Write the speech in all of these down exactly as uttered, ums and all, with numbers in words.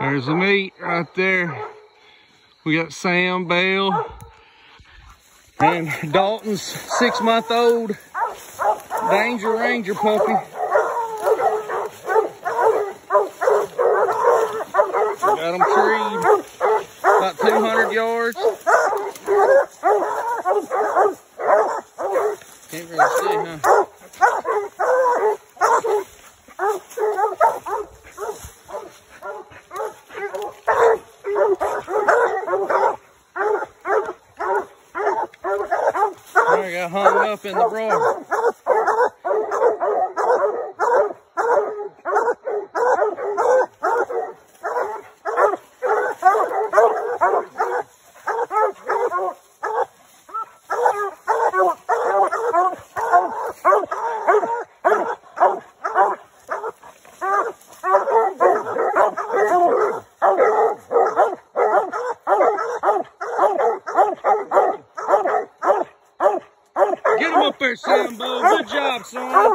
There's the meat right there. We got Sam, Belle, and Dalton's six-month-old Danger Ranger puppy. Got them treed about two hundred yards. Can't really see, huh? I got hung up in the broiler. Get him up there, Sambo. Good job, son.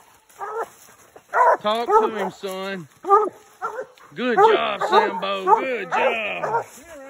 Talk to him, son. Good job, Sambo. Good job.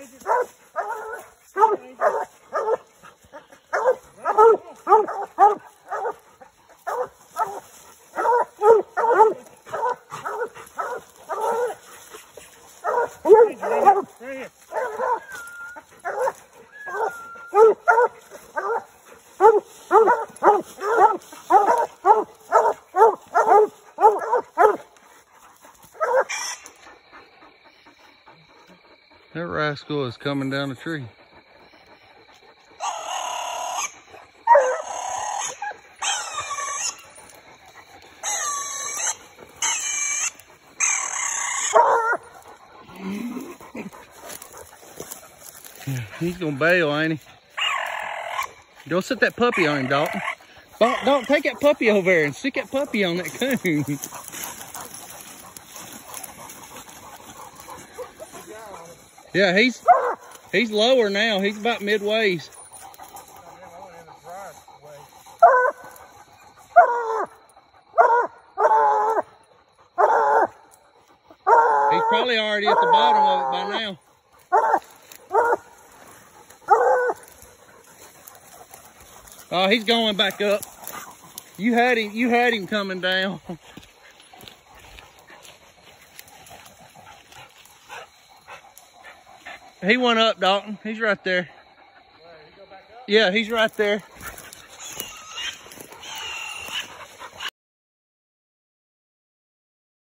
That rascal is coming down the tree. He's gonna bail, ain't he? Don't set that puppy on him, Dalton. Don't, don't take that puppy over there and stick that puppy on that coon. Yeah, he's he's lower now. He's about midways. He's probably already at the bottom of it by now. Oh, he's going back up. You had him. You had him coming down. He went up, Dalton. He's right there. Where, he go back up? Yeah, he's right there.